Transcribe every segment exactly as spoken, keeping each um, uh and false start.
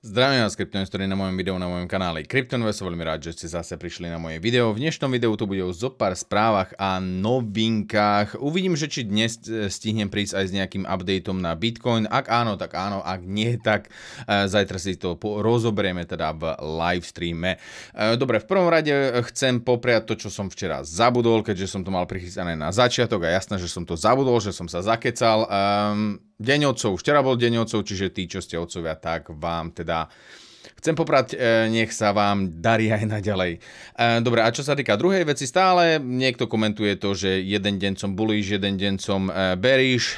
Zdravím vás, kryptoinvestori, na mojom videu, na mojom kanále Kryptoinvest. Som veľmi rád, že ste zase prišli na moje video. V dnešnom videu tu bude o zopár správach a novinkách. Uvidím, že či dnes stihnem prísť aj s nejakým updateom na Bitcoin. Ak áno, tak áno. Ak nie, tak zajtra si to rozoberieme teda v live streame. Dobre, v prvom rade chcem popriať to, čo som včera zabudol, keďže som to mal prichystané na začiatok a jasné, že som to zabudol, že som sa zakecal. Um, Deň otcov, včera bol deň otcov, čiže tí, čo ste otcovia, tak vám teda chcem poprať, nech sa vám darí aj naďalej. Dobre, a čo sa týka druhej veci, stále niekto komentuje to, že jeden deň som bullish, jeden deň som bearish.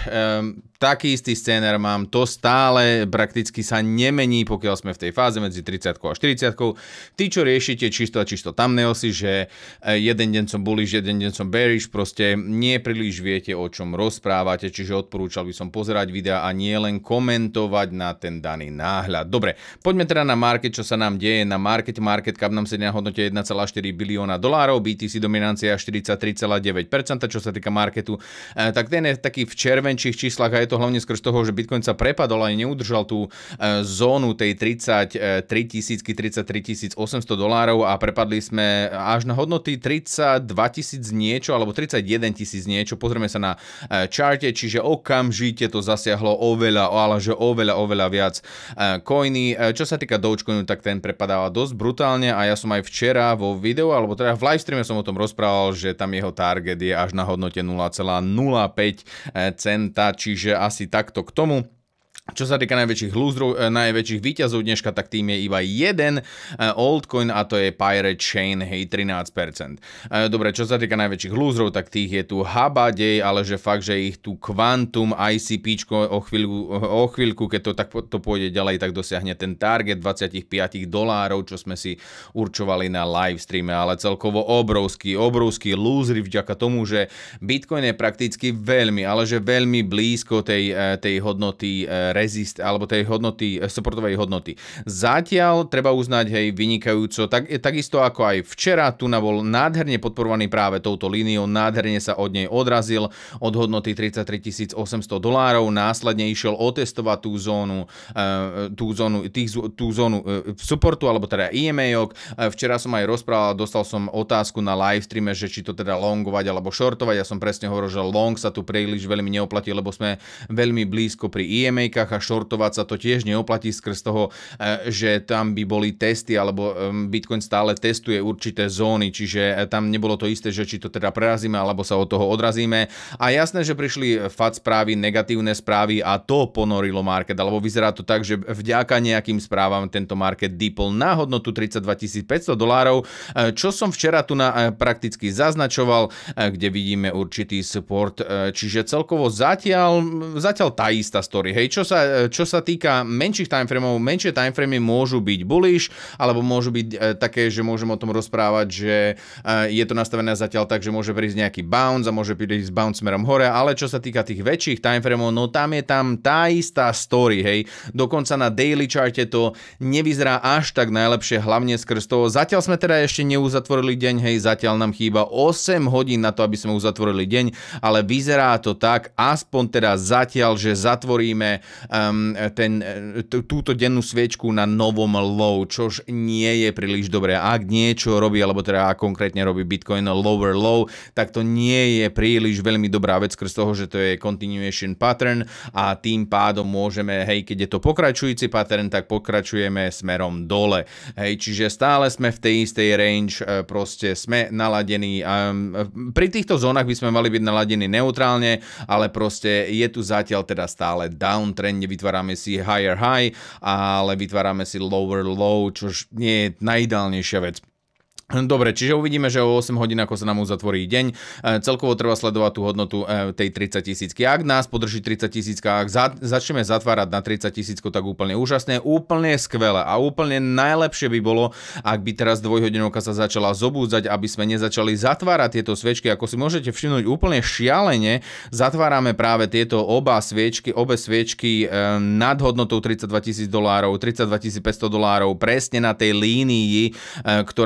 Taký istý scénar mám, to stále prakticky sa nemení, pokiaľ sme v tej fáze medzi tridsiatkou a štyridsiatkou. Tí, čo riešite čisto a čisto thumbnailsy, že jeden deň som bullish, jeden deň som bearish, proste nie príliš viete, o čom rozprávate, čiže odporúčal by som pozerať videa a nie len komentovať na ten daný náhľad. Dobre, poďme teda na market, čo sa nám deje na market. Market cap nám sedí na hodnote jeden celá štyri bilióna dolárov, bé té cé dominancia štyridsaťtri celá deväť percent, čo sa týka marketu, tak ten je taký v červenčích číslach a je to hlavne skrz toho, že Bitcoin sa prepadol a neudržal tú zónu tej tridsaťtri tisícky, tridsaťtri tisíc osemsto dolárov a prepadli sme až na hodnoty tridsaťdva tisíc niečo alebo tridsaťjeden tisíc niečo. Pozrieme sa na čarte, čiže okamžite to zasiahlo oveľa, ale že oveľa, oveľa viac coiny. Čo sa týka Dogecoinu, tak ten prepadáva dosť brutálne a ja som aj včera vo videu, alebo teda v livestreame som o tom rozprával, že tam jeho target je až na hodnote nula celá nula päť centa, čiže asi takto k tomu. Čo sa týka najväčších loserov, najväčších výťazov dneška, tak tým je iba jeden altcoin a to je Pirate Chain, hej, trinásť percent. Dobre, čo sa týka najväčších loserov, tak tých je tu Habadej, ale že fakt, že ich tu Quantum, í cé péčko o chvíľku, o chvíľku, keď to tak to pôjde ďalej, tak dosiahne ten target dvadsaťpäť dolárov, čo sme si určovali na live streame, ale celkovo obrovský, obrovský loser vďaka tomu, že Bitcoin je prakticky veľmi, ale že veľmi blízko tej, tej hodnoty rezist, alebo tej hodnoty, supportovej hodnoty. Zatiaľ treba uznať, hej, vynikajúco, tak, takisto ako aj včera, tu na bol nádherne podporovaný práve touto líniou, nádherne sa od nej odrazil od hodnoty tridsaťtri tisíc osemsto dolárov, následne išiel otestovať tú zónu, tú zónu, tých, tú zónu supportu, alebo teda í em á-ok. Včera som aj rozprával, dostal som otázku na live streame, že či to teda longovať alebo shortovať. Ja som presne hovoril, že long sa tu príliš veľmi neoplatí, lebo sme veľmi blízko pri í em á-kach a shortovať sa to tiež neoplatí skrz toho, že tam by boli testy, alebo Bitcoin stále testuje určité zóny, čiže tam nebolo to isté, že či to teda prerazíme, alebo sa od toho odrazíme. A jasné, že prišli ef á té správy, negatívne správy a to ponorilo market, alebo vyzerá to tak, že vďaka nejakým správam tento market dipol na hodnotu tridsaťdva tisíc päťsto dolárov, čo som včera tu na prakticky zaznačoval, kde vidíme určitý support, čiže celkovo zatiaľ, zatiaľ tá istá story. Hej, čo sa Čo sa týka menších timeframeov, menšie timeframey môžu byť bullish, alebo môžu byť e, také, že môžem o tom rozprávať, že e, je to nastavené zatiaľ tak, že môže prísť nejaký bounce a môže prísť bounce smerom hore, ale čo sa týka tých väčších timeframeov, no tam je tam tá istá story, hej. Dokonca na daily charte to nevyzerá až tak najlepšie, hlavne skrz toho. Zatiaľ sme teda ešte neuzatvorili deň, hej, zatiaľ nám chýba osem hodín na to, aby sme uzatvorili deň, ale vyzerá to tak, aspoň teda zatiaľ, že zatvoríme Um, ten, túto dennú sviečku na novom low, čož nie je príliš dobré. Ak niečo robí, alebo teda konkrétne robí Bitcoin lower low, tak to nie je príliš veľmi dobrá vec skrz toho, že to je continuation pattern a tým pádom môžeme, hej, keď je to pokračujúci pattern, tak pokračujeme smerom dole. Hej, čiže stále sme v tej istej range, proste sme naladení. Um, pri týchto zónach by sme mali byť naladení neutrálne, ale proste je tu zatiaľ teda stále downtrend, nevytvárame si higher high, ale vytvárame si lower low, čož nie je najideálnejšia vec. Dobre, čiže uvidíme, že o osem hodín ako sa nám uzatvorí deň. Celkovo treba sledovať tú hodnotu tej tridsať tisícky. Ak nás podrží tridsať tisícka, ak za, začneme zatvárať na tridsať tisícku, tak úplne úžasné, úplne skvelé a úplne najlepšie by bolo, ak by teraz dvojhodinovka sa začala zobúdzať, aby sme nezačali zatvárať tieto sviečky. Ako si môžete všimnúť, úplne šialene zatvárame práve tieto oba sviečky, obe sviečky nad hodnotou tridsaťdva tisíc dolárov, tridsaťdva tisíc päťsto dolárov, presne na tej línii, ktorá nám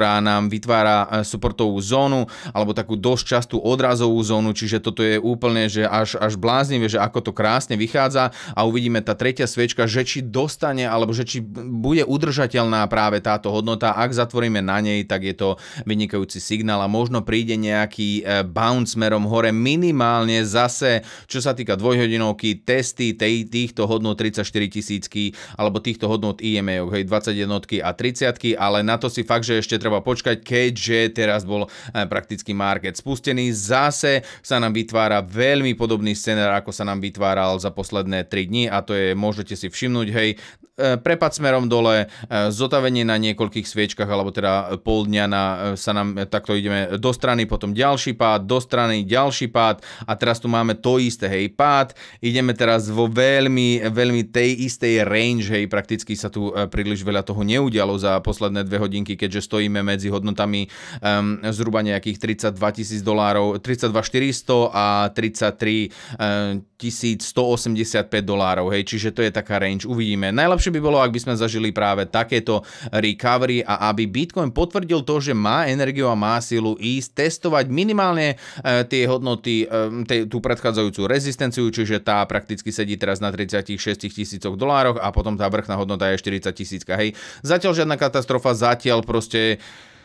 nám vytvára supportovú zónu, alebo takú dosť častú odrazovú zónu, čiže toto je úplne, že až, až bláznivé, že ako to krásne vychádza a uvidíme tá tretia sviečka, že či dostane, alebo že či bude udržateľná práve táto hodnota. Ak zatvoríme na nej, tak je to vynikajúci signál a možno príde nejaký bounce smerom hore minimálne zase, čo sa týka dvojhodinovky, testy tej, týchto hodnot tridsaťštyri tisícky alebo týchto hodnot í em á, hej, dvadsaťjeden a tridsať, ale na to si fakt, že ešte treba počkať, keďže teraz bol prakticky market spustený. Zase sa nám vytvára veľmi podobný scenár, ako sa nám vytváral za posledné tri dni a to je, môžete si všimnúť, hej, prepad smerom dole, zotavenie na niekoľkých sviečkach, alebo teda pol dňa na, sa nám takto ideme do strany, potom ďalší pád, do strany, ďalší pád a teraz tu máme to isté, hej, pád. Ideme teraz vo veľmi, veľmi tej istej range, hej, prakticky sa tu príliš veľa toho neudialo za posledné dve hodinky, keďže stojíme medzi hodnotami um, zhruba nejakých tridsaťdva tisíc dolárov, tridsaťdva štyristo a tridsaťtri tisíc stoosemdesiatpäť dolárov, hej, čiže to je taká range, uvidíme. Najlepšie by bolo, ak by sme zažili práve takéto recovery a aby Bitcoin potvrdil to, že má energiu a má silu ísť testovať minimálne e, tie hodnoty, e, te, tú predchádzajúcu rezistenciu, čiže tá prakticky sedí teraz na tridsaťšesť tisícoch dolároch a potom tá vrchná hodnota je štyridsať tisíc, hej. Zatiaľ žiadna katastrofa, zatiaľ proste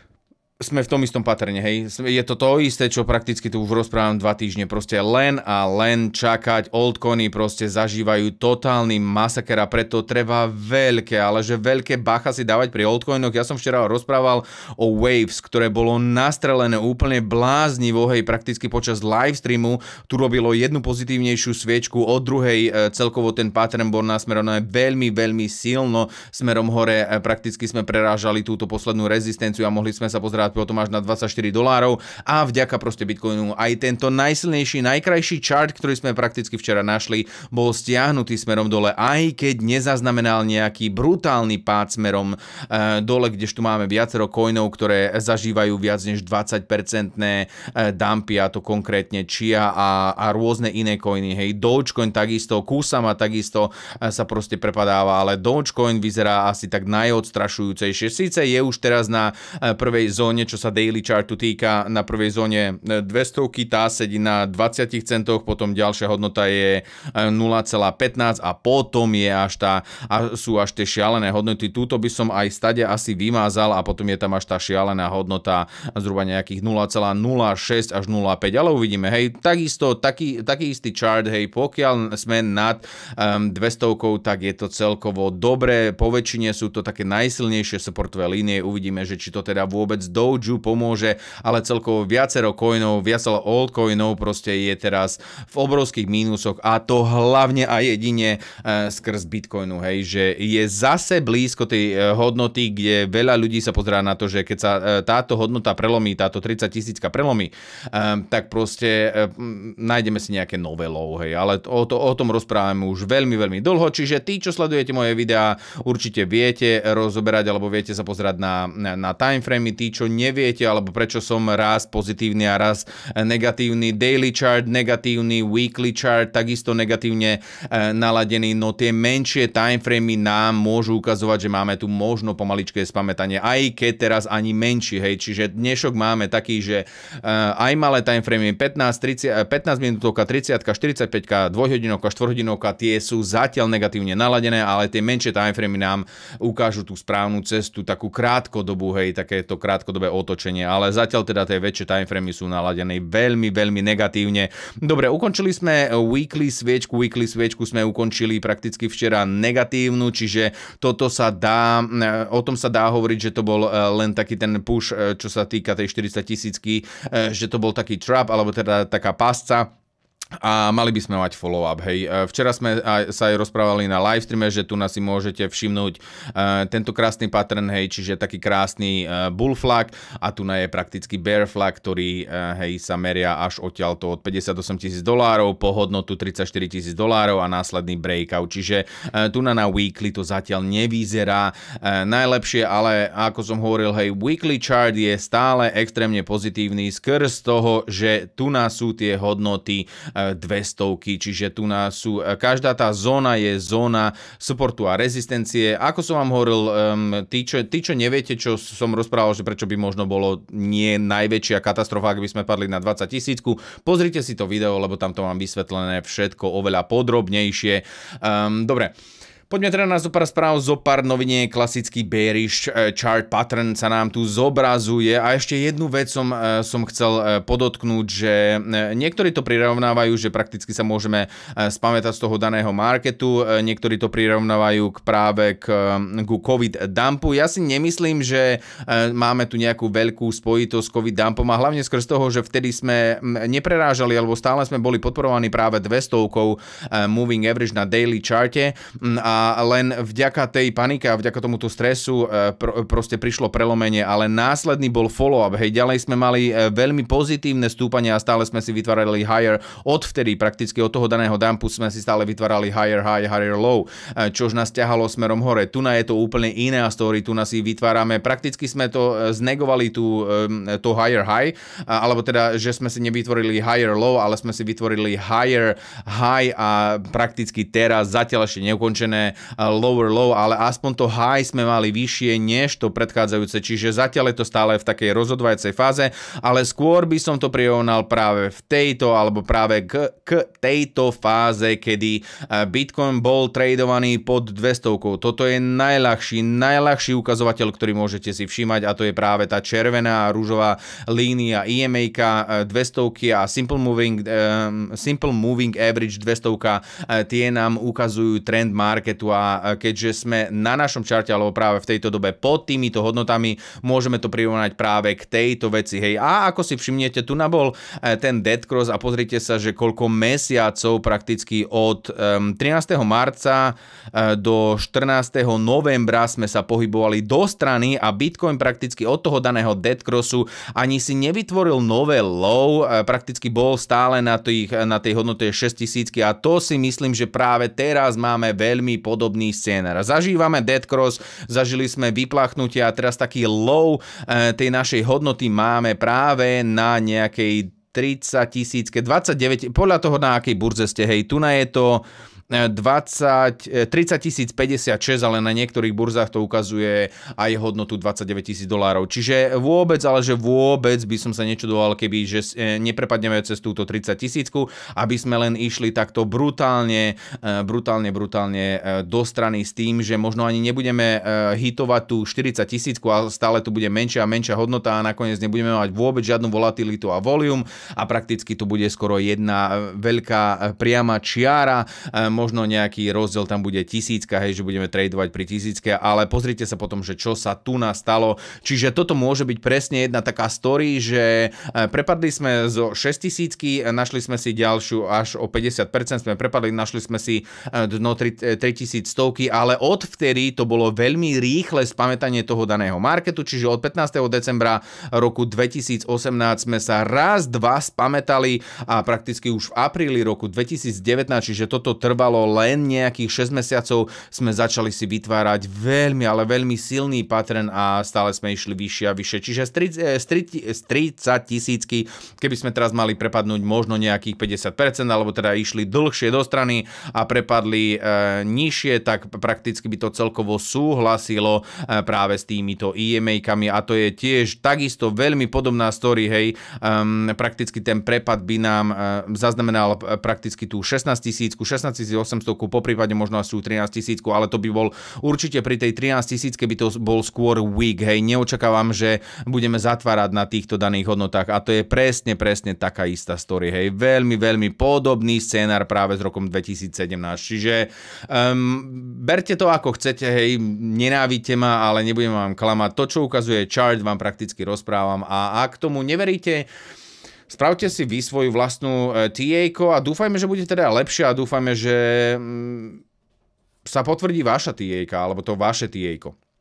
sme v tom istom patrne, hej. Je to to isté, čo prakticky tu už rozprávam dva týždne. Proste len a len čakať. Altcoiny proste zažívajú totálny masaker a preto treba veľké, ale že veľké bacha si dávať pri altcoinoch. Ja som včera rozprával o Waves, ktoré bolo nastrelené úplne bláznivo, hej, prakticky počas livestreamu. Tu robilo jednu pozitívnejšiu sviečku, od druhej celkovo ten pattern bol nasmerovaný veľmi, veľmi silno smerom hore. Prakticky sme prerážali túto poslednú rezistenciu a mohli sme sa pozerať potom až na dvadsaťštyri dolárov a vďaka proste Bitcoinu aj tento najsilnejší, najkrajší chart, ktorý sme prakticky včera našli, bol stiahnutý smerom dole, aj keď nezaznamenal nejaký brutálny pád smerom e, dole, kdežtu máme viacero coinov, ktoré zažívajú viac než dvadsať percentné e, dumpy, a to konkrétne Chia a, a rôzne iné coiny, hej, Dogecoin takisto, Kusama takisto e, sa proste prepadáva, ale Dogecoin vyzerá asi tak najodstrašujúcejšie. Síce je už teraz na e, prvej zóne, čo sa daily chartu týka, na prvej zóne dvesto, tá sedí na dvadsať centoch, potom ďalšia hodnota je nula celá pätnásť a potom je až tá, a sú až tie šialené hodnoty. Túto by som aj stade asi vymázal a potom je tam až tá šialená hodnota zhruba nejakých nula celá nula šesť až nula celá päť, ale uvidíme, hej, takisto, taký, taký istý chart, hej, pokiaľ sme nad um, dvesto, tak je to celkovo dobré, po väčšine sú to také najsilnejšie supportové línie, uvidíme, že či to teda vôbec Doju pomôže, ale celkovo viacero coinov, viacero altcoinov proste je teraz v obrovských mínusoch a to hlavne a jedine e, skrz Bitcoinu, hej, že je zase blízko tej e, hodnoty, kde veľa ľudí sa pozerá na to, že keď sa e, táto hodnota prelomí, táto tridsať tisícka prelomí, e, tak proste e, nájdeme si nejaké nové low, hej, ale o, to, o tom rozprávame už veľmi, veľmi dlho, čiže tí, čo sledujete moje videá, určite viete rozoberať alebo viete sa pozerať na, na, na timeframe, tí, čo neviete, alebo prečo som raz pozitívny a raz negatívny daily chart, negatívny weekly chart, takisto negatívne e, naladený, no tie menšie timeframey nám môžu ukazovať, že máme tu možno pomaličké spamätanie, aj keď teraz ani menší, hej, čiže dnešok máme taký, že e, aj malé timeframey pätnásť, tridsať, pätnásť minútovka, tridsať, štyridsaťpäť, dvojhodinovka, štvorhodinovka, tie sú zatiaľ negatívne naladené, ale tie menšie timeframey nám ukážu tú správnu cestu, takú krátkodobú, hej, takéto krátkodobé otočenie, ale zatiaľ teda tie väčšie timeframey sú naladené veľmi, veľmi negatívne. Dobre, ukončili sme weekly sviečku, weekly sviečku sme ukončili prakticky včera negatívnu, čiže toto sa dá, o tom sa dá hovoriť, že to bol len taký ten push, čo sa týka tej štyridsať tisícky, že to bol taký trap, alebo teda taká pásca. A mali by sme mať follow-up, hej. Včera sme aj, sa aj rozprávali na livestreame, že tu na si môžete všimnúť uh, tento krásny pattern, hej, čiže taký krásny uh, bull flag a tu na je prakticky bear flag, ktorý, uh, hej, sa meria až odtiaľto od päťdesiatosem tisíc dolárov po hodnotu tridsaťštyri tisíc dolárov a následný breakout, čiže uh, tu na na weekly to zatiaľ nevyzerá uh, najlepšie, ale ako som hovoril, hej, weekly chart je stále extrémne pozitívny skrz toho, že tu na sú tie hodnoty dvestovky, čiže tu nás sú, každá tá zóna je zóna supportu a rezistencie. Ako som vám hovoril, tí čo, tí, čo neviete, čo som rozprával, že prečo by možno bolo nie najväčšia katastrofa, ak by sme padli na dvadsať tisícku, pozrite si to video, lebo tam to mám vysvetlené všetko oveľa podrobnejšie. Um, dobre. Poďme teda na zopár správ, zopár noviniek, klasický bearish chart pattern sa nám tu zobrazuje a ešte jednu vec som, som chcel podotknúť, že niektorí to prirovnávajú, že prakticky sa môžeme spamätať z toho daného marketu, niektorí to prirovnávajú k práve k, k COVID dumpu. Ja si nemyslím, že máme tu nejakú veľkú spojitosť s COVID dumpom a hlavne skrz toho, že vtedy sme neprerážali alebo stále sme boli podporovaní práve dvestovkou moving average na daily charte a a len vďaka tej panike a vďaka tomuto stresu pr- proste prišlo prelomenie, ale následný bol follow-up. Hej, ďalej sme mali veľmi pozitívne stúpanie a stále sme si vytvárali higher. Odvtedy prakticky od toho daného dumpu sme si stále vytvárali higher high, higher low, čož nás ťahalo smerom hore. Tu na je to úplne iná story, tu nás si vytvárame, prakticky sme to znegovali tu to higher high, alebo teda, že sme si nevytvorili higher low, ale sme si vytvorili higher high a prakticky teraz zatiaľ ešte neukončené lower low, ale aspoň to high sme mali vyššie než to predchádzajúce, čiže zatiaľ je to stále v takej rozhodovacej fáze, ale skôr by som to prirovnal práve v tejto, alebo práve k, k tejto fáze, kedy Bitcoin bol tradovaný pod dvestovkou. Toto je najľahší, najľahší ukazovateľ, ktorý môžete si všímať a to je práve tá červená a rúžová línia í em á dvestovky a Simple Moving, um, Simple Moving Average dvestovka, tie nám ukazujú trend market a keďže sme na našom čarte alebo práve v tejto dobe pod týmito hodnotami, môžeme to prirovnať práve k tejto veci. Hej. A ako si všimnete, tu nabol ten dead cross a pozrite sa, že koľko mesiacov prakticky od trinásteho marca do štrnásteho novembra sme sa pohybovali do strany a Bitcoin prakticky od toho daného dead crossu ani si nevytvoril nové low, prakticky bol stále na, tých, na tej hodnote šesťtisíc a to si myslím, že práve teraz máme veľmi podobný scénar. Zažívame dead cross, zažili sme vyplachnutie a teraz taký low tej našej hodnoty máme práve na nejakej tridsať tisícke, dvadsaťdeväť, podľa toho na akej burze ste, hej, tu na je to dvadsať, tridsať tisíc päťdesiatšesť, ale na niektorých burzách to ukazuje aj hodnotu dvadsaťdeväť tisíc dolárov. Čiže vôbec, ale že vôbec by som sa nečudoval, keby že neprepadneme cez túto tridsať tisícku, aby sme len išli takto brutálne, brutálne, brutálne do strany s tým, že možno ani nebudeme hitovať tú štyridsať tisícku, ale stále tu bude menšia a menšia hodnota a nakoniec nebudeme mať vôbec žiadnu volatilitu a volume a prakticky tu bude skoro jedna veľká priama čiara. Možno nejaký rozdiel tam bude tisícka, hej, že budeme tradovať pri tisícke, ale pozrite sa potom, že čo sa tu nastalo. Čiže toto môže byť presne jedna taká story, že prepadli sme zo šesťtisícky, našli sme si ďalšiu až o päťdesiat percent sme prepadli, našli sme si dno tritisícsto, ale odvtedy to bolo veľmi rýchle spamätanie toho daného marketu, čiže od pätnásteho decembra roku dvetisícosemnásť sme sa raz, dva spamätali a prakticky už v apríli roku dvetisícdevätnásť, čiže toto trvalo len nejakých šesť mesiacov, sme začali si vytvárať veľmi, ale veľmi silný pattern a stále sme išli vyššie a vyššie. Čiže z tridsať tisícky, keby sme teraz mali prepadnúť možno nejakých päťdesiat percent, alebo teda išli dlhšie do strany a prepadli e, nižšie, tak prakticky by to celkovo súhlasilo e, práve s týmito í em á-kami a to je tiež takisto veľmi podobná story, hej. Um, prakticky ten prepad by nám e, zaznamenal prakticky tú šestnásť tisícku, šestnásť tisíc osemsto, po prípade možno asi trinásť tisícku, ale to by bol určite pri tej trinásť tisícke by to bol skôr weak, hej, neočakávam, že budeme zatvárať na týchto daných hodnotách a to je presne, presne taká istá story, hej, veľmi, veľmi podobný scénar práve s rokom dvetisícsedemnásť, čiže um, berte to ako chcete, hej, nenávidte ma, ale nebudem vám klamať, to čo ukazuje chart vám prakticky rozprávam a ak tomu neveríte, spravte si vy svoju vlastnú té á a dúfajme, že bude teda lepšia a dúfajme, že sa potvrdí vaša té á alebo to vaše té á.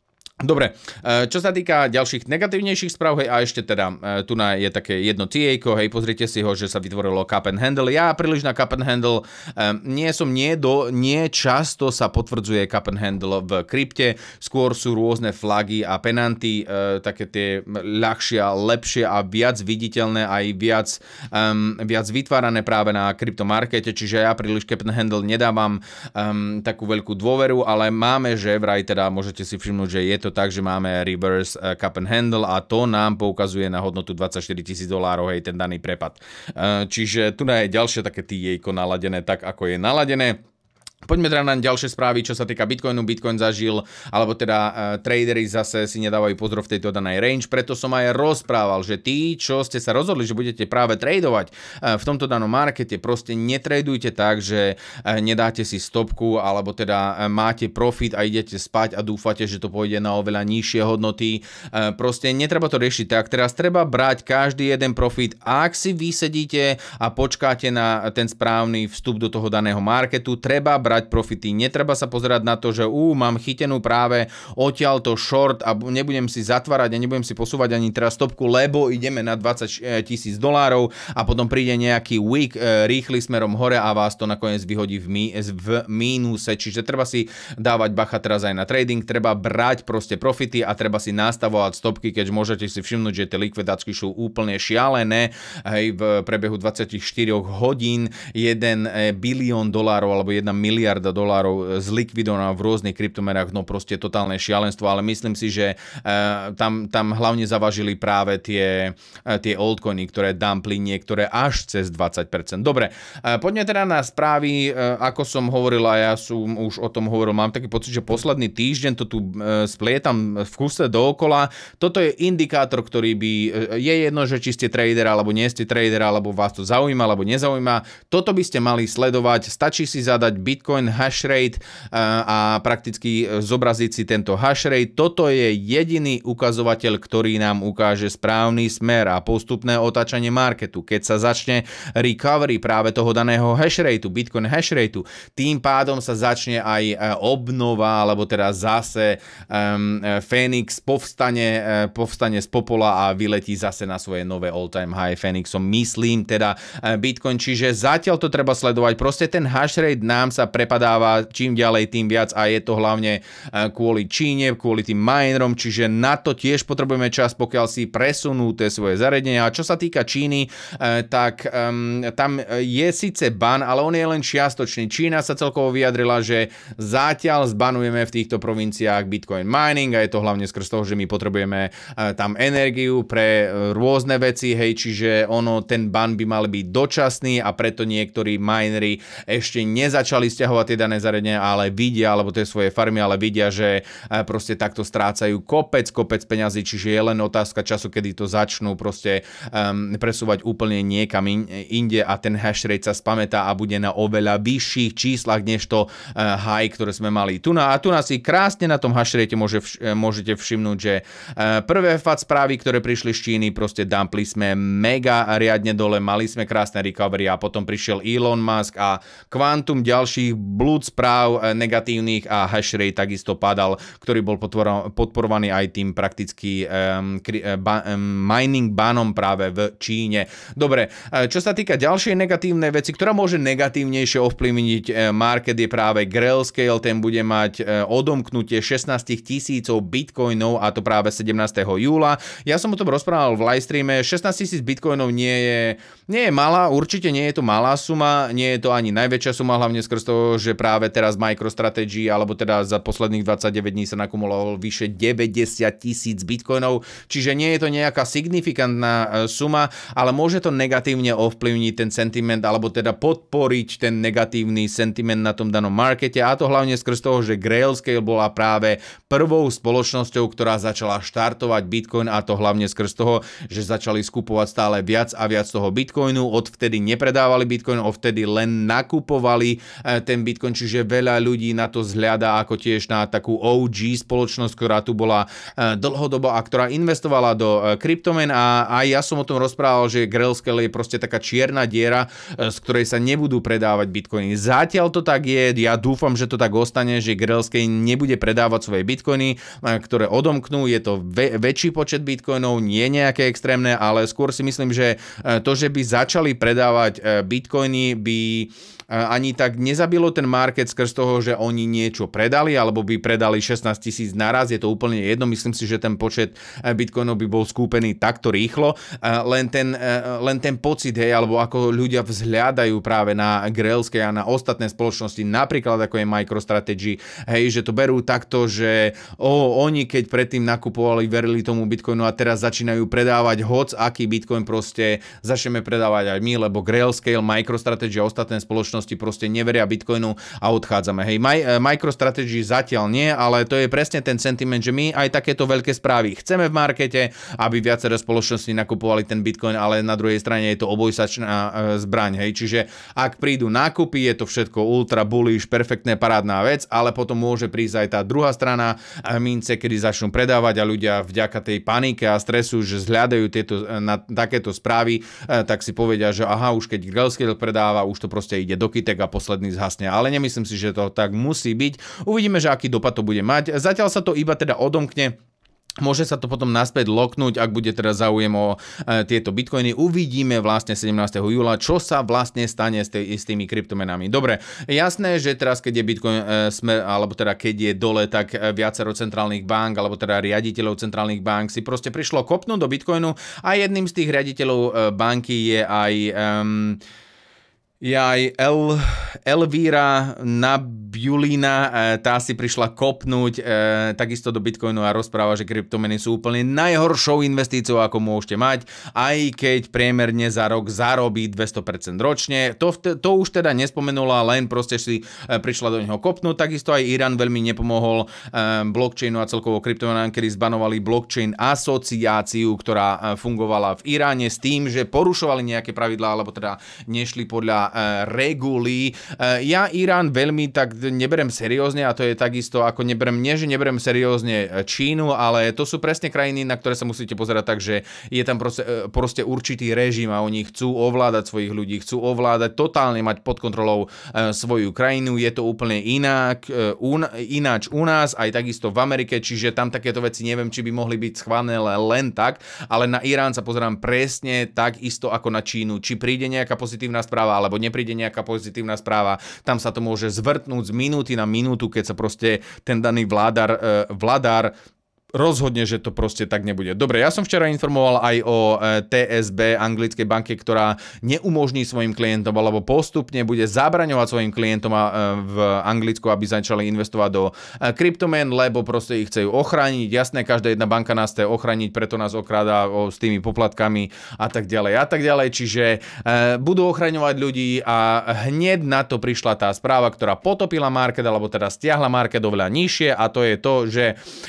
Dobre, čo sa týka ďalších negatívnejších správ, hej, a ešte teda, tu na je také jedno té á, hej, pozrite si ho, že sa vytvorilo cup and handle. Ja príliš na cup and handle um, nie som, nie, do, nie často sa potvrdzuje cup and handle v krypte, skôr sú rôzne flagy a penanty, uh, také tie ľahšie a lepšie a viac viditeľné, aj viac, um, viac vytvárané práve na kryptomarkete, čiže ja príliš cup and handle nedávam um, takú veľkú dôveru, ale máme, že vraj teda môžete si všimnúť, že je to tak, že máme reverse uh, cup and handle a to nám poukazuje na hodnotu dvadsaťštyri tisíc dolárov, hej, ten daný prepad. Uh, čiže tu je ďalšie také té á naladené tak, ako je naladené. Poďme teda na ďalšie správy, čo sa týka Bitcoinu. Bitcoin zažil, alebo teda uh, tradery zase si nedávajú pozor v tejto danej range, preto som aj rozprával, že tí, čo ste sa rozhodli, že budete práve tradovať uh, v tomto danom markete, proste netradujte tak, že uh, nedáte si stopku, alebo teda uh, máte profit a idete spať a dúfate, že to pôjde na oveľa nižšie hodnoty. Uh, proste netreba to riešiť tak. Teraz treba brať každý jeden profit, ak si vysedíte a počkáte na ten správny vstup do toho daného marketu, treba brať profity. Netreba sa pozerať na to, že ú, mám chytenú práve odtiaľto short a nebudem si zatvárať a nebudem si posúvať ani teraz stopku, lebo ideme na dvadsať tisíc dolárov a potom príde nejaký wick e, rýchly smerom hore a vás to nakoniec vyhodí v, mí, v mínuse. Čiže treba si dávať bacha teraz aj na trading, treba brať proste profity a treba si nastavovať stopky, keď môžete si všimnúť, že tie likvidácky sú úplne šialené. Hej, v prebehu dvadsaťštyri hodín jeden bilión dolárov alebo jedna miliarda miliarda dolárov zlikvidovaná v rôznych kryptomenách, no proste totálne šialenstvo, ale myslím si, že uh, tam, tam hlavne zavažili práve tie, uh, tie altcoiny, ktoré dumpli niektoré až cez dvadsať percent. Dobre, uh, poďme teda na správy, uh, ako som hovoril a ja som už o tom hovoril, mám taký pocit, že posledný týždeň to tu uh, splietam v kuse dookola. Toto je indikátor, ktorý by, uh, je jedno, že či ste trader, alebo nie ste trader, alebo vás to zaujíma, alebo nezaujíma. Toto by ste mali sledovať, stačí si zadať Bitcoin hashrate a prakticky zobraziť si tento hashrate. Toto je jediný ukazovateľ, ktorý nám ukáže správny smer a postupné otáčanie marketu. Keď sa začne recovery práve toho daného hashrateu, Bitcoin hashrateu, tým pádom sa začne aj obnova, alebo teda zase um, Phoenix povstane, uh, povstane z popola a vyletí zase na svoje nové all-time high Phoenixom. Myslím teda uh, Bitcoin, čiže zatiaľ to treba sledovať. Proste ten hashrate nám sa prepadáva čím ďalej, tým viac a je to hlavne kvôli Číne, kvôli tým minerom, čiže na to tiež potrebujeme čas, pokiaľ si presunú tie svoje zariadenia. A čo sa týka Číny, tak um, tam je síce ban, ale on je len čiastočný. Čína sa celkovo vyjadrila, že zatiaľ zbanujeme v týchto provinciách Bitcoin mining a je to hlavne skrz toho, že my potrebujeme tam energiu pre rôzne veci, hej, čiže ono, ten ban by mal byť dočasný a preto niektorí minery ešte nezačali stiahovať tie dané zariadenia, ale vidia, alebo tie svoje farmy, ale vidia, že proste takto strácajú kopec, kopec peňazí, čiže je len otázka času, kedy to začnú proste um, presúvať úplne niekam inde a ten hashrate sa spamätá a bude na oveľa vyšších číslach, než to uh, high, ktoré sme mali tu na. A tu nás si krásne na tom hashrate môže vš môžete všimnúť, že uh, prvé fat správy, ktoré prišli z Číny, proste dumpli sme mega riadne dole, mali sme krásne recovery a potom prišiel Elon Musk a kvantum ďalších blúd správ negatívnych a hashrate takisto padal, ktorý bol podporovaný aj tým prakticky um, ba, um, mining banom práve v Číne. Dobre, čo sa týka ďalšej negatívnej veci, ktorá môže negatívnejšie ovplyvniť market, je práve Grayscale, ten bude mať odomknutie šestnásť tisícov bitcoinov a to práve sedemnásteho júla. Ja som o tom rozprával v livestreame, šestnásť tisíc bitcoinov nie je, nie je malá, určite nie je to malá suma, nie je to ani najväčšia suma, hlavne skrz toho, že práve teraz MicroStrategy, alebo teda za posledných dvadsaťdeväť dní sa nakumulovalo vyše deväťdesiat tisíc bitcoinov, čiže nie je to nejaká signifikantná suma, ale môže to negatívne ovplyvniť ten sentiment, alebo teda podporiť ten negatívny sentiment na tom danom markete, a to hlavne skrz toho, že Grayscale bola práve prvou spoločnosťou, ktorá začala štartovať Bitcoin, a to hlavne skrz toho, že začali skupovať stále viac a viac toho Bitcoinu, odvtedy nepredávali Bitcoin, odvtedy len nakupovali ten ten Bitcoin, čiže veľa ľudí na to zhľadá ako tiež na takú ó gé spoločnosť, ktorá tu bola dlhodobo a ktorá investovala do kryptomien a aj ja som o tom rozprával, že Grayscale je proste taká čierna diera, z ktorej sa nebudú predávať Bitcoiny. Zatiaľ to tak je, ja dúfam, že to tak ostane, že Grayscale nebude predávať svoje Bitcoiny, ktoré odomknú, je to vä- väčší počet Bitcoinov, nie nejaké extrémne, ale skôr si myslím, že to, že by začali predávať Bitcoiny, by ani tak nezabilo ten market skrz toho, že oni niečo predali, alebo by predali šestnásť tisíc naraz, je to úplne jedno, myslím si, že ten počet Bitcoinov by bol skúpený takto rýchlo, len ten, len ten pocit, hej, alebo ako ľudia vzhľadajú práve na Grayscale a na ostatné spoločnosti, napríklad ako je MicroStrategy, hej, že to berú takto, že o, oni keď predtým nakupovali, verili tomu Bitcoinu a teraz začínajú predávať hoc, aký Bitcoin proste začneme predávať aj my, lebo Grayscale, MicroStrategy a ostatné spoločnosti proste neveria Bitcoinu a odchádzame. Hej, MicroStrategy zatiaľ nie, ale to je presne ten sentiment, že my aj takéto veľké správy chceme v markete, aby viaceré spoločnosti nakupovali ten Bitcoin, ale na druhej strane je to obojsačná zbraň. Hej, čiže ak prídu nákupy, je to všetko ultra bullish, perfektné, parádna vec, ale potom môže prísť aj tá druhá strana mince, kedy začnú predávať a ľudia vďaka tej panike a stresu, že zhľadajú tieto, na takéto správy, tak si povedia, že aha, už keď Grayscale predáva, už to proste ide do kytek a posledný zhasne. Ale nemyslím si, že to tak musí byť. Uvidíme, že aký dopad to bude mať. Zatiaľ sa to iba teda odomkne. Môže sa to potom naspäť loknúť, ak bude teda záujem o e, tieto bitcoiny. Uvidíme vlastne sedemnásteho júla, čo sa vlastne stane s, tý, s tými kryptomenami. Dobre, jasné, že teraz keď je bitcoin e, smer, alebo teda keď je dole, tak e, viacero centrálnych bank, alebo teda riaditeľov centrálnych bank si proste prišlo kopnúť do bitcoinu a jedným z tých riaditeľov e, banky je aj... Um, je aj El, Elvíra Nabulina, tá si prišla kopnúť e, takisto do Bitcoinu a rozpráva, že kryptomeny sú úplne najhoršou investíciou, ako môžete mať, aj keď priemerne za rok zarobí dvesto percent ročne. To, to už teda nespomenula, len proste si prišla do neho kopnúť. Takisto aj Irán veľmi nepomohol e, blockchainu a celkovo kryptomenám, kedy zbanovali blockchain asociáciu, ktorá fungovala v Iráne s tým, že porušovali nejaké pravidlá, alebo teda nešli podľa regulí. Ja Irán veľmi tak neberem seriózne a to je takisto ako neberem, nie že neberem seriózne Čínu, ale to sú presne krajiny, na ktoré sa musíte pozerať tak, že je tam proste, proste určitý režim a oni chcú ovládať svojich ľudí, chcú ovládať, totálne mať pod kontrolou svoju krajinu. Je to úplne inak, un, ináč u nás, aj takisto v Amerike, čiže tam takéto veci neviem, či by mohli byť schválené len tak, ale na Irán sa pozerám presne tak isto ako na Čínu. Či príde nejaká pozitívna správa, alebo nepríde nejaká pozitívna správa, tam sa to môže zvrtnúť z minúty na minútu, keď sa proste ten daný vládar, vládar rozhodne, že to proste tak nebude. Dobre, ja som včera informoval aj o té es bé, anglickej banke, ktorá neumožní svojim klientom, alebo postupne bude zabraňovať svojim klientom v Anglicku, aby začali investovať do kryptomien, lebo proste ich chcú ochrániť. Jasné, každá jedna banka nás chce ochrániť, preto nás okráda s tými poplatkami a tak ďalej a tak ďalej. Čiže budú ochraňovať ľudí a hneď na to prišla tá správa, ktorá potopila market, alebo teda stiahla market oveľa nižšie, a to je to, že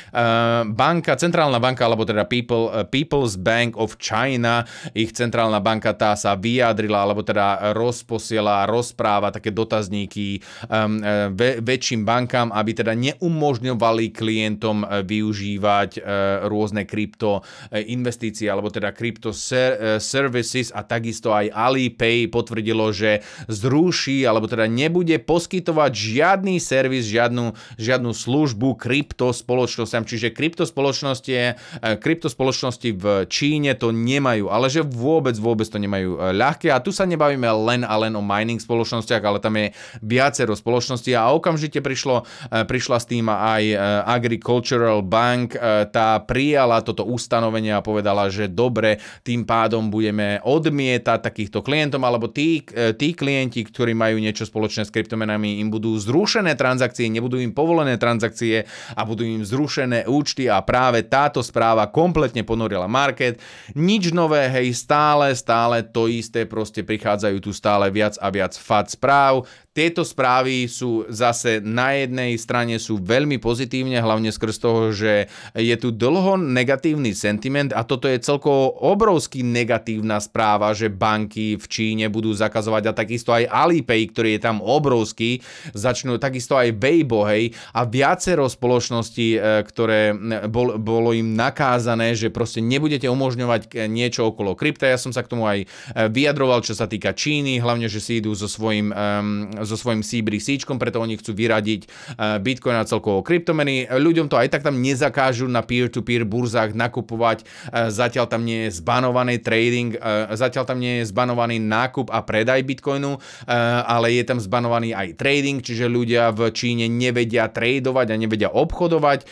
banka, centrálna banka, alebo teda People, People's Bank of China, ich centrálna banka, tá sa vyjadrila, alebo teda rozposiela, rozpráva také dotazníky um, ve, väčším bankám, aby teda neumožňovali klientom využívať uh, rôzne krypto investície, alebo teda krypto ser, uh, services, a takisto aj Alipay potvrdilo, že zruší, alebo teda nebude poskytovať žiadny servis, žiadnu, žiadnu službu krypto spoločnosťam, čiže krypto spoločnosti, kryptospoločnosti v Číne to nemajú, ale že vôbec, vôbec to nemajú ľahké. A tu sa nebavíme len a len o mining spoločnostiach, ale tam je viacero spoločností a okamžite prišlo, prišla s tým aj Agricultural Bank, tá prijala toto ustanovenie a povedala, že dobre, tým pádom budeme odmietať takýchto klientom, alebo tí, tí klienti, ktorí majú niečo spoločné s kryptomenami, im budú zrušené transakcie, nebudú im povolené transakcie a budú im zrušené účty. A práve táto správa kompletne ponorila market. Nič nové, hej, stále, stále to isté, proste prichádzajú tu stále viac a viac fat správ. tieto správy sú zase na jednej strane sú veľmi pozitívne, hlavne skrz toho, že je tu dlho negatívny sentiment a toto je celkovo obrovský negatívna správa, že banky v Číne budú zakazovať a takisto aj Alipay, ktorý je tam obrovský, začnú takisto aj Weibo, hej, a viacero spoločností, ktoré bol, bolo im nakázané, že proste nebudete umožňovať niečo okolo krypta. Ja som sa k tomu aj vyjadroval, čo sa týka Číny, hlavne, že si idú so svojím um, so svojím C B D C-čkom, preto oni chcú vyradiť Bitcoin a celkovo kryptomeny. Ľuďom to aj tak tam nezakážu na peer-to-peer burzách nakupovať. Zatiaľ tam nie je zbanovaný trading, zatiaľ tam nie je zbanovaný nákup a predaj Bitcoinu, ale je tam zbanovaný aj trading, čiže ľudia v Číne nevedia tradovať a nevedia obchodovať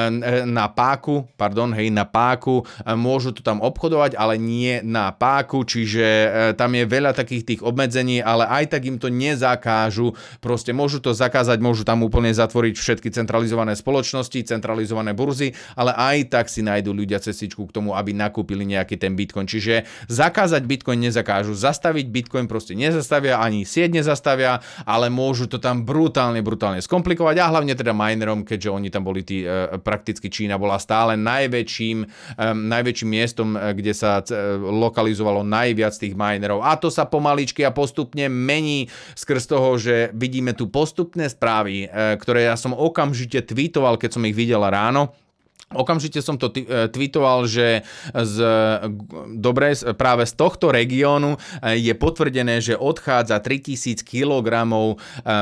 na páku, pardon, hej, na páku. Môžu to tam obchodovať, ale nie na páku, čiže tam je veľa takých tých obmedzení, ale aj tak im to nezakážu. Proste môžu to zakázať, môžu tam úplne zatvoriť všetky centralizované spoločnosti, centralizované burzy, ale aj tak si nájdú ľudia cestičku k tomu, aby nakúpili nejaký ten Bitcoin. Čiže zakázať Bitcoin nezakážu, zastaviť Bitcoin proste nezastavia, ani sieť nezastavia, ale môžu to tam brutálne, brutálne skomplikovať a hlavne teda minerom, keďže oni tam boli tí, e, prakticky Čína bola stále najväčším, e, najväčším miestom, e, kde sa e, lokalizovalo najviac tých minerov a to sa pomaličky a postupne mení skrz toho, že vidíme tu postupné správy, ktoré ja som okamžite tweetoval, keď som ich videl ráno. Okamžite som to tweetoval, že z, dobre, práve z tohto regiónu je potvrdené, že odchádza tritisíc kilogramov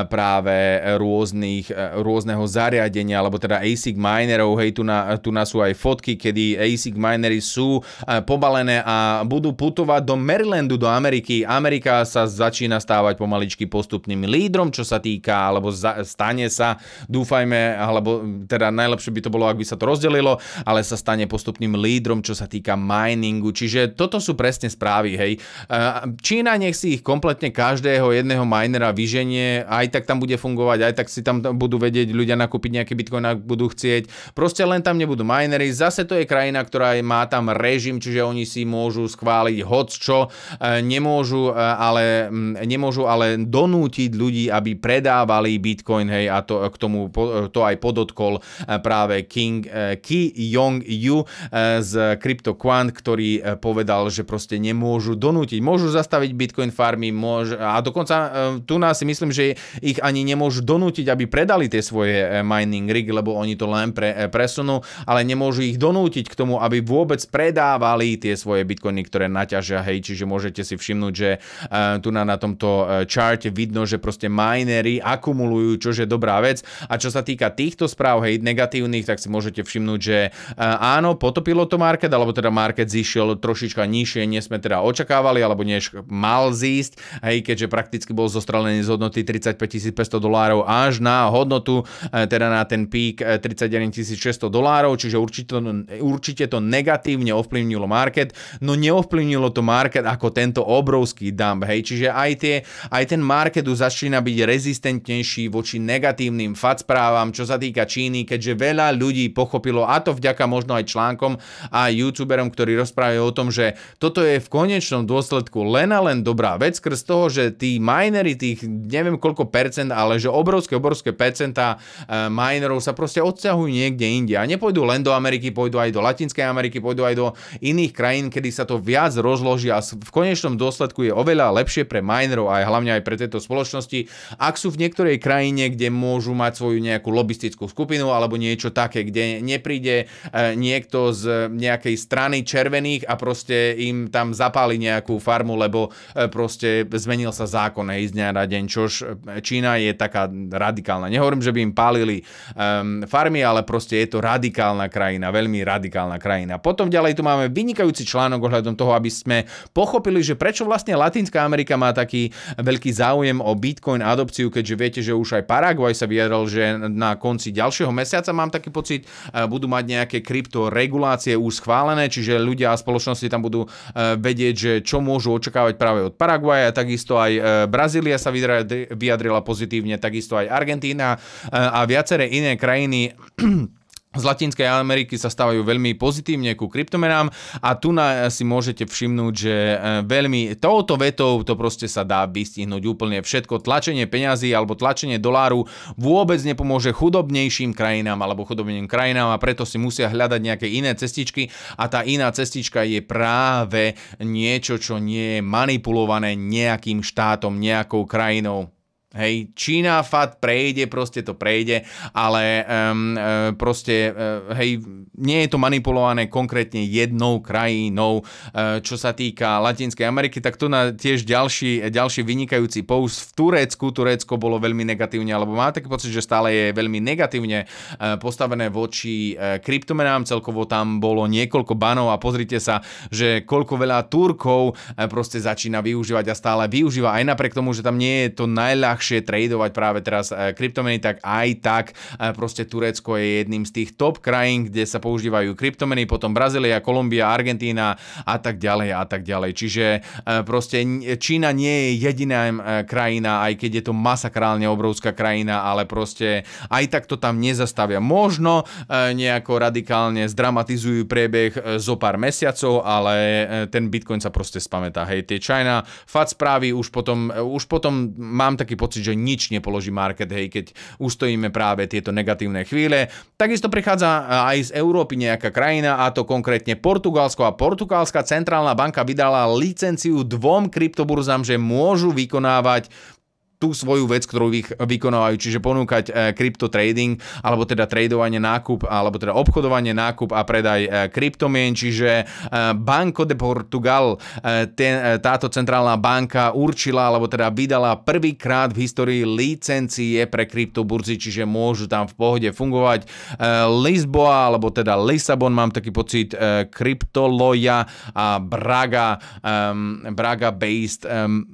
práve rôznych, rôzneho zariadenia, alebo teda á six minerov, hej, tu na, tu na sú aj fotky, kedy á six minery sú pobalené a budú putovať do Marylandu, do Ameriky. Amerika sa začína stávať pomaličky postupným lídrom, čo sa týka, alebo za, stane sa, dúfajme, alebo teda najlepšie by to bolo, ak by sa to rozdelilo, ale sa stane postupným lídrom, čo sa týka miningu. Čiže toto sú presne správy, hej. Čína nech si ich kompletne každého jedného minera vyženie, aj tak tam bude fungovať, aj tak si tam budú vedieť ľudia nakúpiť nejaký Bitcoin, ak budú chcieť. Proste len tam nebudú minery. Zase to je krajina, ktorá má tam režim, čiže oni si môžu schváliť hocčo, nemôžu ale, nemôžu ale donútiť ľudí, aby predávali Bitcoin, hej, a to k tomu to aj podotkol práve King Ki Yong Yu z CryptoQuant, ktorý povedal, že proste nemôžu donútiť. Môžu zastaviť Bitcoin farmy, môž, a dokonca tu nás si myslím, že ich ani nemôžu donútiť, aby predali tie svoje mining rig, lebo oni to len pre, presunú, ale nemôžu ich donútiť k tomu, aby vôbec predávali tie svoje Bitcoiny, ktoré naťažia, hej, čiže môžete si všimnúť, že tu na, na tomto charte vidno, že proste minery akumulujú, čože je dobrá vec. A čo sa týka týchto správ, hej, negatívnych, tak si môžete všimnúť, že áno, potopilo to market, alebo teda market zišiel trošička nižšie, než sme teda očakávali, alebo než mal zísť, hej, keďže prakticky bol zostrelený z hodnoty tridsaťpäť tisíc päťsto dolárov až na hodnotu, teda na ten pík tridsaťdeväť tisíc šesťsto dolárov, čiže určite, určite to negatívne ovplyvnilo market, no neovplyvnilo to market ako tento obrovský dump, hej, čiže aj, tie, aj ten market už začína byť rezistentnejší voči negatívnym ef á té správam, čo sa týka Číny, keďže veľa ľudí pochopilo, a to vďaka možno aj článkom a youtuberom, ktorí rozprávajú o tom, že toto je v konečnom dôsledku len a len dobrá vec, skrz toho, že tí minery, tých neviem koľko percent, ale že obrovské, obrovské percentá minerov sa proste odsťahujú niekde inde a nepôjdu len do Ameriky, pôjdu aj do Latinskej Ameriky, pôjdu aj do iných krajín, kedy sa to viac rozloží a v konečnom dôsledku je oveľa lepšie pre minerov a hlavne aj pre tieto spoločnosti, ak sú v niektorej krajine, kde môžu mať svoju nejakú lobistickú skupinu alebo niečo také, kde nepríde niekto z nejakej strany červených a proste im tam zapáli nejakú farmu, lebo proste zmenil sa zákon, hej, z dňa na deň, čož Čína je taká radikálna. Nehovorím, že by im pálili um, farmy, ale proste je to radikálna krajina, veľmi radikálna krajina. Potom ďalej tu máme vynikajúci článok ohľadom toho, aby sme pochopili, že prečo vlastne Latinská Amerika má taký veľký záujem o Bitcoin adopciu, keďže viete, že už aj Paraguaj sa vyjadral, že na konci ďalšieho mesiaca, mám taký pocit, budú mať nejaké kryptoregulácie už schválené, čiže ľudia a spoločnosti tam budú vedieť, že čo môžu očakávať práve od Paraguaja, takisto aj Brazília sa vyjadrila pozitívne, takisto aj Argentína a viaceré iné krajiny z Latinskej Ameriky sa stávajú veľmi pozitívne ku kryptomenám a tu na si môžete všimnúť, že veľmi touto vetou to proste sa dá vystihnúť úplne všetko. Tlačenie peňazí alebo tlačenie doláru vôbec nepomôže chudobnejším krajinám alebo chudobným krajinám a preto si musia hľadať nejaké iné cestičky a tá iná cestička je práve niečo, čo nie je manipulované nejakým štátom, nejakou krajinou. Hej, Čína fakt prejde, proste to prejde, ale um, uh, proste, uh, hej, nie je to manipulované konkrétne jednou krajinou. Uh, čo sa týka Latinskej Ameriky, tak tu na tiež ďalší, ďalší vynikajúci post v Turecku. Turecko bolo veľmi negatívne, alebo mám taký pocit, že stále je veľmi negatívne uh, postavené voči uh, kryptomenám. Celkovo tam bolo niekoľko banov a pozrite sa, že koľko veľa Turkov uh, proste začína využívať a stále využíva. Aj napriek tomu, že tam nie je to najľahšie tradovať práve teraz kryptomeny, tak aj tak proste Turecko je jedným z tých top krajín, kde sa používajú kryptomeny, potom Brazília, Kolumbia, Argentína a tak ďalej a tak ďalej. Čiže proste Čína nie je jediná krajina, aj keď je to masakrálne obrovská krajina, ale proste aj tak to tam nezastavia. Možno nejako radikálne zdramatizujú priebeh zo pár mesiacov, ale ten Bitcoin sa proste spamätá. Hej, tie China fat správy už potom, už potom mám taký pocit, že nič nepoloží market, hej, keď ustojíme práve tieto negatívne chvíle. Takisto prichádza aj z Európy nejaká krajina, a to konkrétne Portugalsko, a portugalská centrálna banka vydala licenciu dvom kryptoburzám, že môžu vykonávať tú svoju vec, ktorú vykonávajú, čiže ponúkať krypto trading, alebo teda tradovanie, nákup, alebo teda obchodovanie, nákup a predaj kryptomien, čiže Banco de Portugal, ten, táto centrálna banka určila, alebo teda vydala prvýkrát v histórii licencie pre kryptoburzy, čiže môžu tam v pohode fungovať. Lisboa, alebo teda Lisabon, mám taký pocit, Kryptoloja a Braga, um, Braga based um,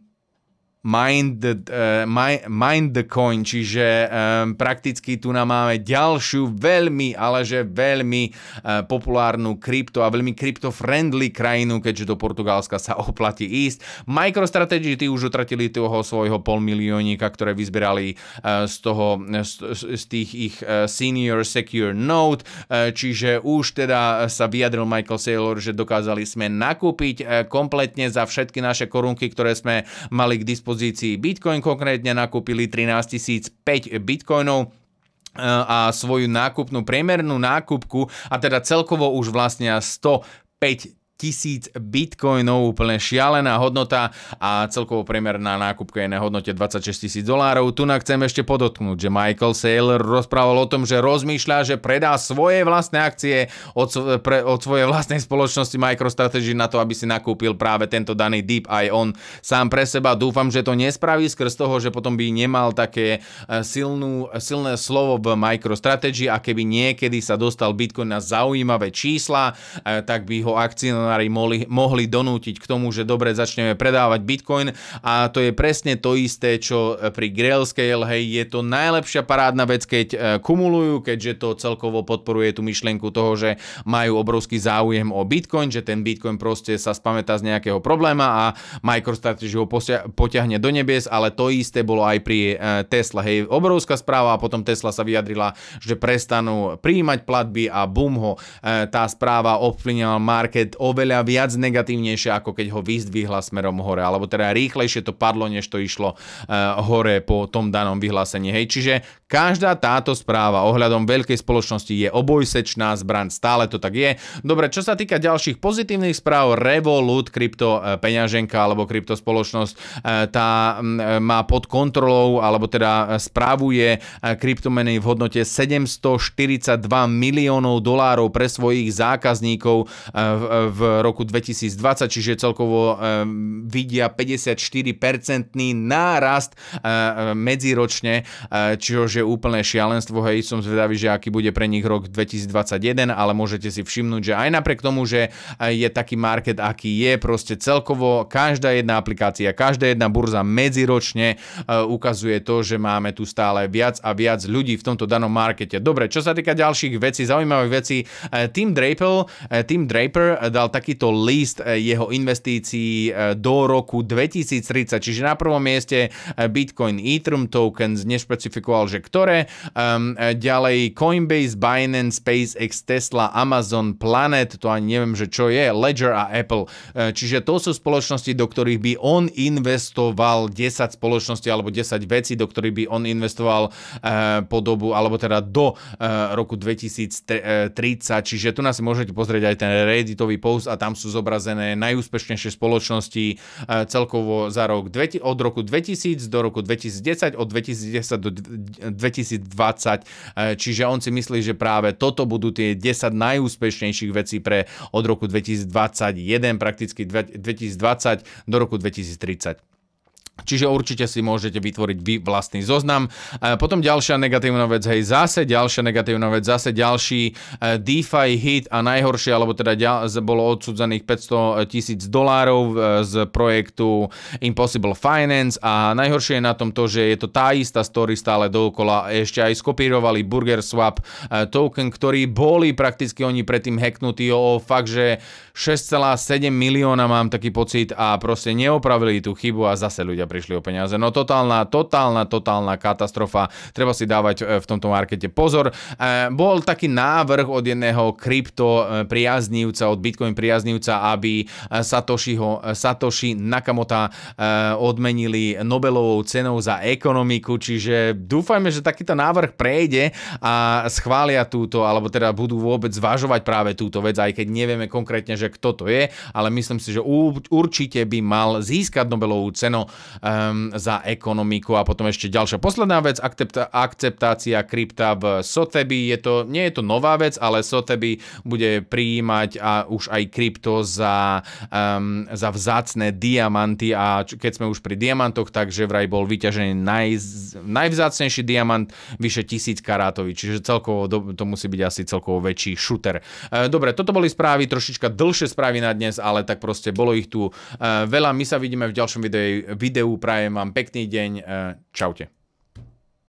Mind the, uh, my, mind the coin, čiže um, prakticky tu nám máme ďalšiu veľmi, ale že veľmi uh, populárnu krypto a veľmi krypto-friendly krajinu, keďže do Portugalska sa oplatí ísť. MicroStrategy, tí už utratili toho svojho pol miliónika, ktoré vyzbierali uh, z toho, z, z tých ich uh, senior secure note, uh, čiže už teda sa vyjadril Michael Saylor, že dokázali sme nakúpiť uh, kompletne za všetky naše korunky, ktoré sme mali k dispozícii pozícii Bitcoin, konkrétne nakúpili trinásť tisíc päť bitcoinov a svoju nákupnú priemernú nákupku, a teda celkovo už vlastne stopäť tisíc bitcoinov, úplne šialená hodnota, a celkovo priemerná nákupka je na hodnote dvadsaťšesť tisíc dolárov. Tu chcem ešte podotknúť, že Michael Saylor rozprával o tom, že rozmýšľa, že predá svoje vlastné akcie od, pre, od svojej vlastnej spoločnosti MicroStrategy na to, aby si nakúpil práve tento daný DeepEye on sám pre seba. Dúfam, že to nespraví skrz toho, že potom by nemal také silnú, silné slovo v MicroStrategy, a keby niekedy sa dostal Bitcoin na zaujímavé čísla, tak by ho akcionári Mohli, mohli donútiť k tomu, že dobre, začneme predávať Bitcoin, a to je presne to isté, čo pri Grayscale, hej, je to najlepšia parádna vec, keď kumulujú, keďže to celkovo podporuje tú myšlienku toho, že majú obrovský záujem o Bitcoin, že ten Bitcoin proste sa spamätá z nejakého probléma a MicroStrategy ho potiahne do nebies, ale to isté bolo aj pri Tesla, hej, obrovská správa, a potom Tesla sa vyjadrila, že prestanú prijímať platby, a bum ho, tá správa ovplyvnila market oveľa veľa viac negatívnejšie, ako keď ho vyzdvihla smerom hore, alebo teda rýchlejšie to padlo, než to išlo uh, hore po tom danom vyhlásení. Hej, čiže každá táto správa ohľadom veľkej spoločnosti je obojsečná zbraň, stále to tak je. Dobre, čo sa týka ďalších pozitívnych správ, Revolut, krypto peňaženka alebo krypto spoločnosť, uh, tá uh, má pod kontrolou, alebo teda správuje uh, kryptomeny v hodnote sedemstoštyridsaťdva miliónov dolárov pre svojich zákazníkov uh, v roku dvetisícdvadsať, čiže celkovo e, vidia päťdesiatštyri percentný nárast e, medziročne, e, čiže úplné šialenstvo. Hej, som zvedavý, že aký bude pre nich rok dvetisícdvadsaťjeden, ale môžete si všimnúť, že aj napriek tomu, že je taký market, aký je, proste celkovo každá jedna aplikácia, každá jedna burza medziročne e, ukazuje to, že máme tu stále viac a viac ľudí v tomto danom markete. Dobre, čo sa týka ďalších vecí, zaujímavých vecí, e, Tim Draper, e, Tim Draper dal takýto list jeho investícií do roku dvetisíctridsať, čiže na prvom mieste Bitcoin Ethereum tokens, nešpecifikoval, že ktoré. Um, ďalej Coinbase, Binance, SpaceX, Tesla, Amazon, Planet, to ani neviem, že čo je, Ledger a Apple. Čiže to sú spoločnosti, do ktorých by on investoval desať spoločností alebo desať vecí, do ktorých by on investoval uh, po dobu, alebo teda do uh, roku dvetisíctridsať. Čiže tu nás si môžete pozrieť aj ten Redditový post a tam sú zobrazené najúspešnejšie spoločnosti uh, celkovo za rok od roku dvetisíc do roku dvetisícdesať, od dvetisícdesať do dvetisícdvadsať. Uh, čiže on si myslí, že práve toto budú tie desať najúspešnejších vecí pre od roku dvetisícdvadsaťjeden, prakticky dvetisícdvadsať do roku dvetisíctridsať. Čiže určite si môžete vytvoriť vy vlastný zoznam. Potom ďalšia negatívna vec, hej, zase ďalšia negatívna vec, zase ďalší DeFi hit a najhoršie, alebo teda bolo odsudzených päťsto tisíc dolárov z projektu Impossible Finance a najhoršie je na tom to, že je to tá istá story stále dookola. Ešte aj skopírovali BurgerSwap token, ktorý boli prakticky oni predtým hacknutí o fakt, že šesť celá sedem milióna mám taký pocit a proste neopravili tú chybu a zase ľudia prišli o peniaze. No totálna, totálna, totálna katastrofa. Treba si dávať v tomto markete pozor. E, bol taký návrh od jedného krypto priaznivca, od Bitcoin priaznivca, aby Satoshiho, Satoshi Nakamota e, odmenili Nobelovou cenou za ekonomiku, čiže dúfajme, že takýto návrh prejde a schvália túto, alebo teda budú vôbec zvažovať práve túto vec, aj keď nevieme konkrétne, že kto to je, ale myslím si, že určite by mal získať Nobelovú cenu um, za ekonomiku. A potom ešte ďalšia posledná vec, akceptácia krypta v Sotheby. Je to, nie je to nová vec, ale Sotheby bude prijímať a už aj krypto za, um, za vzácne diamanty a keď sme už pri diamantoch, takže vraj bol vyťažený naj, najvzácnejší diamant vyše tisíc karátový, čiže celkovo to musí byť asi celkovo väčší šuter. Dobre, toto boli správy, trošička dlhšie správy na dnes, ale tak proste bolo ich tu veľa. My sa vidíme v ďalšom videu. videu. Prajem vám pekný deň. Čaute.